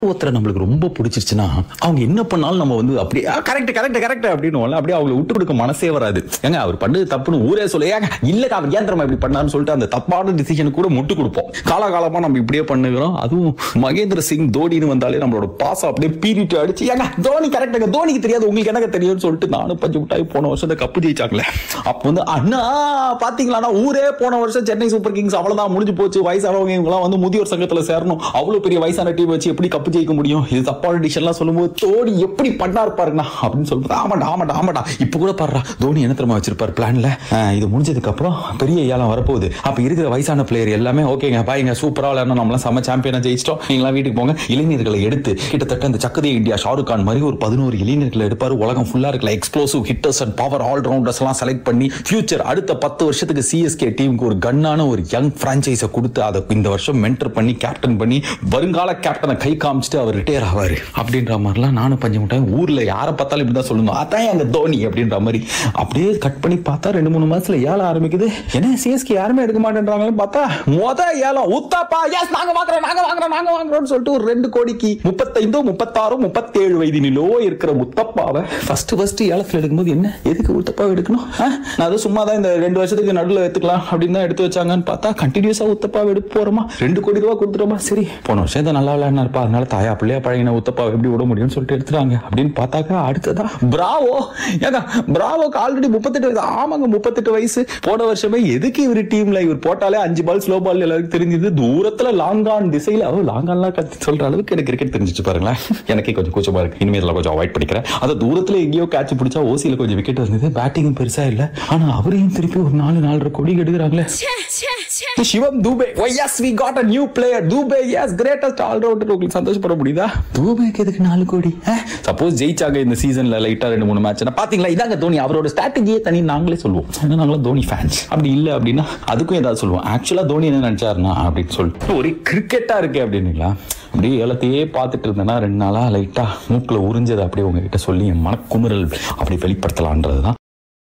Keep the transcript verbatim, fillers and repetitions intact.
ஒருத்தரை நம்மளுக்கு ரொம்ப பிடிச்சிருச்சுன்னா அவங்க என்ன பண்ணாலும் நம்ம வந்து அப்படியே கரெக்ட் கரெக்ட் கரெக்ட் அப்படின்னு அப்படியே அவங்களை விட்டு கொடுக்க மனசே வராது. ஏங்க அவர் பண்ணது தப்புன்னு ஊரே சொல்ல ஏங்க இல்ல அவர் ஏன் இப்படி பண்ணாருன்னு சொல்லிட்டு அந்த தப்பான டிசிஷனுக்கு கூட முட்டு கொடுப்போம். காலகாலமா நம்ம இப்படியே பண்ணுகிறோம். அதுவும் மகேந்திர சிங் தோனின்னு வந்தாலே நம்மளோட பாசம் அப்படியே பீரிட்டு அடிச்சு ஏங்க தோனி கரெக்டாக தோனிக்கு தெரியாது உங்களுக்கு எனக்கு தெரியும்னு சொல்லிட்டு நானும் பஞ்சு முட்டாய் போன வருஷத்தை கப்பு ஜெயிச்சாங்களே அப்ப வந்து அண்ணா பாத்தீங்களா ஊரே போன வருஷம் சென்னை சூப்பர் கிங்ஸ் அவ்வளவுதான் முடிஞ்சு போச்சு. வயசானவங்க இவங்கலாம் வந்து முதியோர் சங்கத்துல சேரணும். அவ்வளவு பெரிய வயசான டீம் வச்சு எப்படி கப்பு ஜெயிக்க முடியும்? இது தப்பான டிசிஷன்லாம் சொல்லும்போது தோனி எப்படி பண்ணாரு பாருங்கண்ணா அப்படின்னு சொல்லிட்டு ஆமாடா ஆமாடா ஆமாடா இப்ப கூட பாடுறா தோனி என்ன தெரியுமா வச்சிருப்பாரு பிளான்ல இது முடிஞ்சதுக்கு அப்புறம் பெரிய ஏலம் வரப்போகுது. அப்ப இருக்கிற வயசான பிளேயர் எல்லாமே ஓகேங்க பாய்ங்க சூப்பரா விளையாடணும் நம்மளாம் செம சாம்பியனா ஜெயிச்சிட்டோம் நீங்களாம் வீட்டுக்கு போங்க. இளைஞர்களை எடுத்து கிட்டத்தட்ட இந்த சக்கதே இந்தியா ஷாருக் கான் மாதிரி ஒரு பதினோரு இளைஞர்களை எடுப்பாரு. உலகம் ஃபுல்லா இருக்கல explosive hitters and power all rounders எல்லாம் செலக்ட் பண்ணி ஃபியூச்சர் அடுத்த பத்து வருஷத்துக்கு சிஎஸ்கே டீமுக்கு ஒரு கன்னான ஒரு யங் பிரான்சைஸை கொடுத்து அதை இந்த வருஷம் மென்டர் பண்ணி கேப்டன் பண்ணி வருங்கால கேப்டனை கை காமிச்சிட்டு அவர் ரிட்டையர் ஆவாரு அப்படின்ற மாதிரிலாம் நானும் பஞ்சு முட்டாய் ஊர்ல யாரை பார்த்தாலும் இப்படிதான் சொல்லணும் அதான் எங்க தோனி அப்படின்ற மாதிரி அப்படியே கட் பண்ணி பார்த்தா ரெண்டு மூணு மாசத்துல ஏலம் ஆரம்பிக்குது. என்ன சிஎஸ்கே யாருமே எடுக்க மாட்டேன்றாங்கன்னு பார்த்தா மொத ஏலம் உத்தாப்பா எஸ் நாங்க வாங்குறோம் நாங்க வாங்குறோம் நாங்க வாங்குறோம்னு சொல்லிட்டு ஒரு ரெண்டு கோடிக்கு முப்பத்தைந்தோ முப்பத்தாறோ முப்பத்தேழு வயதினிலோ இருக்கிற உத்தப்பாவை ஃபர்ஸ்ட் ஃபர்ஸ்ட் ஏலத்தில் எடுக்கும்போது என்ன எதுக்கு உத்தப்பாவை எடுக்கணும்? நான் அது சும்மா தான் இந்த ரெண்டு வருஷத்துக்கு நடுவில் எடுத்துக்கலாம் அப்படின்னு தான் எடுத்து வச்சாங்கன்னு பார்த்தா கண்டினியூஸா உத்தப்பாவை எடுத்து போறோமா ரெண்டு கோடி ரூபாய் கொடுத்துட்டோமா சரி போன வருஷம் இதை நல்லா விளையாடினா இருப்பா அதனால தாயா பிள்ளையா பழகின உத்தப்பாவை எப்படி விட முடியும்னு சொல்லிட்டு எடுத்துறாங்க அப்படின்னு பார்த்தாக்கா அடுத்ததா பிராவோ ஏங்க பிராவோக்கு ஆல்ரெடி முப்பத்தெட்டு வயசு ஆமாங்க முப்பத்தெட்டு வயசு போன வருஷமே எதுக்கு இவர் டீம்ல இவர் போட்டாலே அஞ்சு பால் ஸ்லோ பால் எல்லாருக்கும் தெரிஞ்சது தூரத்துல லாங்கான் திசையில அவ லாங்கான்லாம் கத்தி சொல்ற அளவுக்கு எனக்கு கிரிக்கெட் தெரிஞ்சிச்சு பாருங்களேன். எனக்கே கொஞ்சம் கூச்சமா இருக்கு இனிமேல் கொஞ்சம் அவாய்ட் பண்ணிக்கிறேன். அதை தூரத்துல எங்கேயோ கேட்ச் பிடிச்சா ஓசியில கொஞ்சம் விக்கெட் இருந்தது பேட்டிங் பெருசா இல்ல ஆனா அவரையும் திருப்பி ஒரு நாலு நாலரை கோடி எடுக்கிறாங்களே. சிவம் Dube yes we got a new player Dube yes greatest all rounder உங்களுக்கு சந்தோஷப்பட முடியுதா? தூபேக்கு எதுக்கு நாலு கோடி? சப்போஸ் ஜெயிச்சாங்க இந்த சீசன்ல லைட்டா ரெண்டு மூணு மேட்ச் பாத்தீங்களா இதாங்க தோனி அவரோட ஸ்ட்ராட்டஜியே தனி நாங்களே சொல்லுவோம். நாங்களா தோனி ஃபேன்ஸ் அப்படி இல்ல அப்படின்னா அதுக்கும் ஏதாவது சொல்லுவோம். ஆக்சுவலா தோனி என்ன நினைச்சாருன்னா அப்படின்னு சொல்லிட்டு ஒரு கிரிக்கெட்டா இருக்கு அப்படின்னுங்களா அப்படியே ஏலத்தையே பார்த்துட்டு இருந்தேன்னா ரெண்டு நாளா லைட்டா மூக்குல உறிஞ்சது அப்படியே உங்ககிட்ட சொல்லி என் மனக்குமுறல் அப்படி வெளிப்படுத்தலான்றதுதான்.